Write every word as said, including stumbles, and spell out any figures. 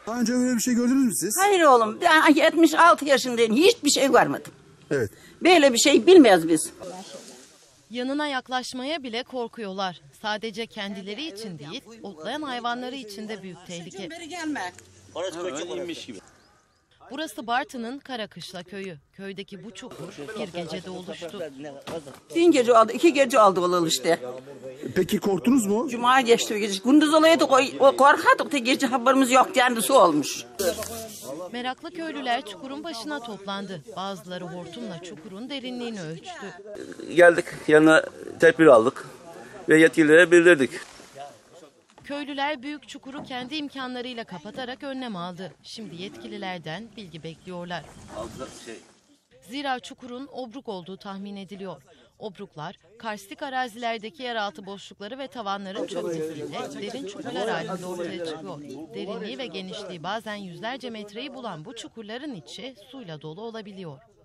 Daha önce böyle bir şey gördünüz mü siz? Hayır oğlum, ben yetmiş altı yaşındayım, hiçbir şey görmedim. Evet. Böyle bir şey bilmiyoruz biz. Yanına yaklaşmaya bile korkuyorlar. Sadece kendileri için değil, otlayan hayvanları için de büyük tehlike. Burası Bartın'ın Karakışla köyü. Köydeki bu çukur bir gecede oluştu. Bir gece oldu, iki gece oldu olalı işte. Peki korktunuz mu? Cuma geçti o gece. Gündüz olaydı, o korkardık da gece haberimiz yok, yani su olmuş. Meraklı köylüler çukurun başına toplandı. Bazıları hortumla çukurun derinliğini ölçtü. Geldik, yanına tedbir aldık ve yetkililere bildirdik. Köylüler büyük çukuru kendi imkanlarıyla kapatarak önlem aldı. Şimdi yetkililerden bilgi bekliyorlar. Zira çukurun obruk olduğu tahmin ediliyor. Obruklar, karstik arazilerdeki yeraltı boşlukları ve tavanların çökmesiyle derin çukurlar halinde ortaya çıkıyor. Derinliği ve genişliği bazen yüzlerce metreyi bulan bu çukurların içi suyla dolu olabiliyor.